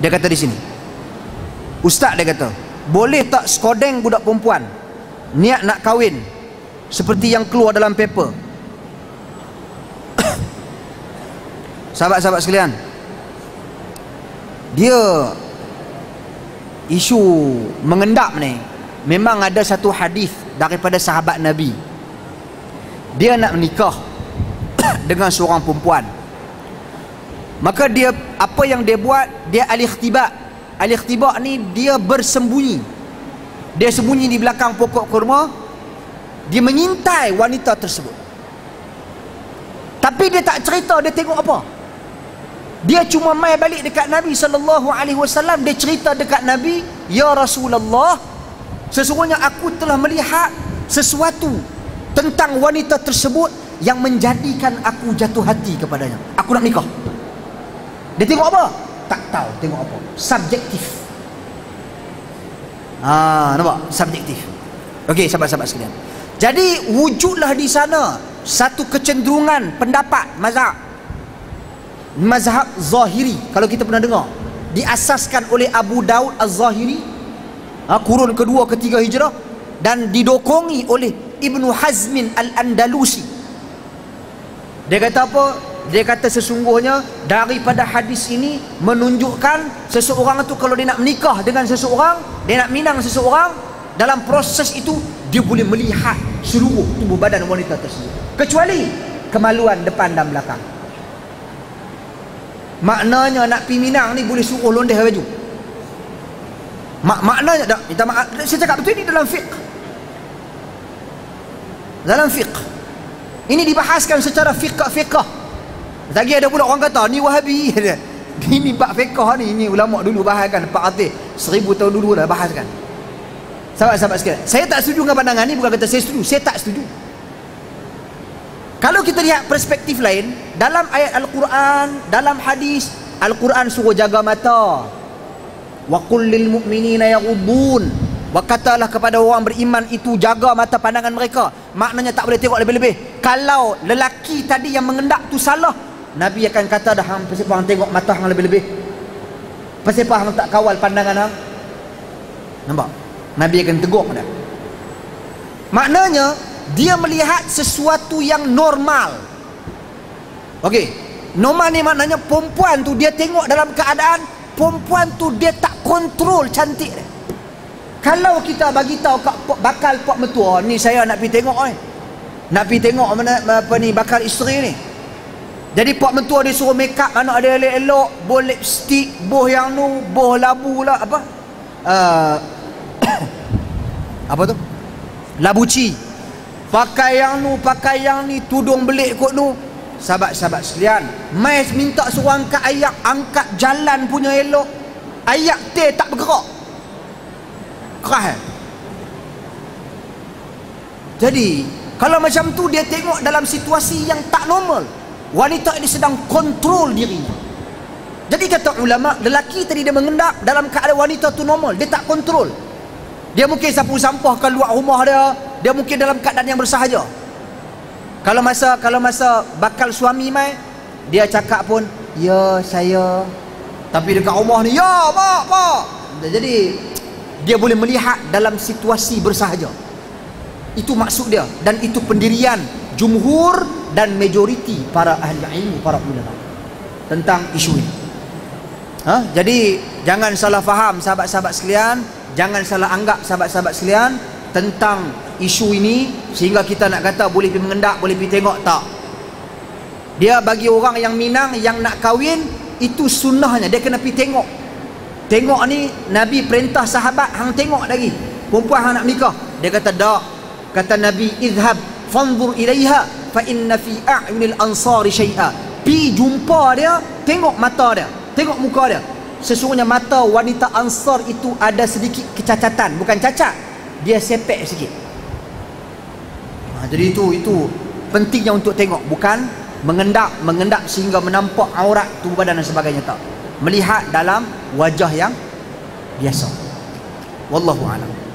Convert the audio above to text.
Dia kata di sini, ustaz dia kata, boleh tak skodeng budak perempuan niat nak kahwin seperti yang keluar dalam paper? Sahabat-sahabat sekalian, dia isu mengendap ni memang ada satu hadis daripada sahabat Nabi. Dia nak menikah dengan seorang perempuan, maka dia, apa yang dia buat, dia al-ikhtibak. Al-ikhtibak ni dia bersembunyi, dia sembunyi di belakang pokok kurma, dia mengintai wanita tersebut. Tapi dia tak cerita dia tengok apa. Dia cuma mai balik dekat Nabi SAW. Dia cerita dekat Nabi, ya Rasulullah, sesungguhnya aku telah melihat sesuatu tentang wanita tersebut yang menjadikan aku jatuh hati kepadanya. Aku nak nikah. Dia tengok apa? Tak tahu tengok apa. Subjektif. Nampak? Subjektif. Okey, sahabat-sahabat sekalian. Jadi wujudlah di sana satu kecenderungan pendapat mazhab Zahiri. Kalau kita pernah dengar, diasaskan oleh Abu Daud Az-Zahiri, kurun kedua ketiga hijrah, dan didokongi oleh Ibnu Hazmin Al-Andalusi. Dia kata apa? Dia kata sesungguhnya daripada hadis ini menunjukkan seseorang itu kalau dia nak menikah dengan seseorang, dia nak minang seseorang, dalam proses itu dia boleh melihat seluruh tubuh badan wanita tersebut, kecuali kemaluan depan dan belakang. Maknanya nak pergi minang ni boleh suruh londeh baju. Maknanya tak, minta maaf, saya cakap betul, ini dalam fiqh. Dalam fiqh ini dibahaskan secara fiqh. Lagi ada pula orang kata ni Wahabi. Ini bab fiqh ni ulama dulu bahaskan, 1000 tahun dulu dah bahaskan. Sahabat-sahabat sekalian, saya tak setuju dengan pandangan ni, bukan kata saya setuju, saya tak setuju. Kalau kita lihat perspektif lain, dalam ayat Al-Quran, dalam hadis, Al-Quran suruh jaga mata. Wa qul lil mu'minina yaghuddun. Wa katalah kepada orang beriman itu jaga mata pandangan mereka. Maknanya tak boleh tengok lebih-lebih. Kalau lelaki tadi yang mengendak tu salah, Nabi akan kata dah, hang pasal hang tengok mata hang lebih-lebih. Pasal hang tak kawal pandangan hang. Nampak? Nabi akan tegur dah. Maknanya dia melihat sesuatu yang normal. Okey, normal ni maknanya perempuan tu dia tengok dalam keadaan perempuan tu dia tak kontrol cantik dia. Kalau kita bagi tahu kat bakal pak mertua ni, saya nak pergi tengok ni, nak pergi tengok mana apa ni bakal isteri ni. Jadi pak mertua dia suruh make up anak dia elok-elok, boh lipstick, boh yang nu, boh labu lah, apa apa tu, labuci, pakai yang nu, pakai yang ni, tudung belik kot nu. Sahabat-sahabat sekalian, mai minta suruh angkat ayak, angkat jalan punya elok, ayak teh tak bergerak, kerah. Jadi kalau macam tu dia tengok dalam situasi yang tak normal, wanita ini sedang kontrol dirinya. Jadi kata ulama, lelaki tadi dia mengendap dalam keadaan wanita tu normal, dia tak kontrol. Dia mungkin sapu sampah ke luar rumah dia mungkin dalam keadaan yang bersahaja. Kalau masa bakal suami mai, dia cakap pun ya saya, tapi dekat rumah ni ya mak. Jadi dia boleh melihat dalam situasi bersahaja. Itu maksud dia, dan itu pendirian jumhur dan majoriti para ahli ilmu, para ulama tentang isu ini. Jadi jangan salah faham sahabat-sahabat sekalian, jangan salah anggap sahabat-sahabat sekalian tentang isu ini sehingga kita nak kata boleh pergi mengendak, boleh pergi tengok. Tak. Dia bagi orang yang minang, yang nak kahwin, itu sunnahnya dia kena pergi tengok. Tengok ni Nabi perintah sahabat, hang tengok lagi perempuan hang nak nikah. Dia kata tak. Kata Nabi, izhab fanzur ilaiha fa inna fi a'yunil ansari syai'a. Pi jumpa dia, tengok mata dia, tengok muka dia. Sesungguhnya mata wanita Ansar itu ada sedikit kecacatan, bukan cacat, dia sepek sikit. Jadi itu pentingnya untuk tengok, bukan mengendap sehingga menampak aurat tubuh badan dan sebagainya. Tak, melihat dalam wajah yang biasa. Wallahu a'lam.